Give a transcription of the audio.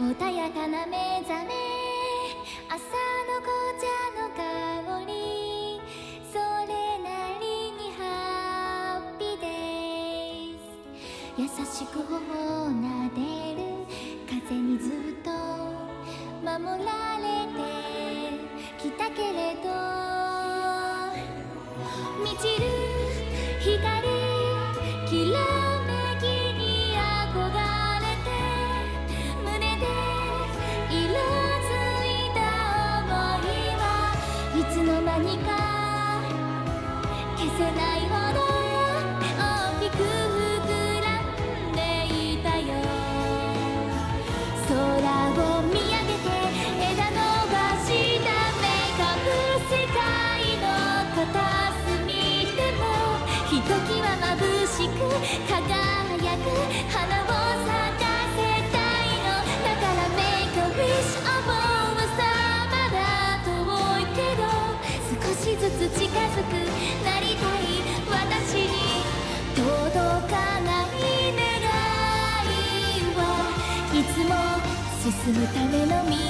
穏やかな目覚め、朝の紅茶の香り、それなりにハッピーです。優しく頬を撫でる風にずっと守られてきたけれど、満ちる光きらめきに憧れて、胸で色づいた想いはいつの間にか消せないほど大きく膨らんでいたよ。空を見上げて枝伸ばしたメイクアップ、世界の片隅でもひときわ眩しく輝く花を咲かせたいの。だからメイクアウィッシュ、思うさまだ遠いけど少しずつ近づくなりたい私に届かない願いはいつも進むための道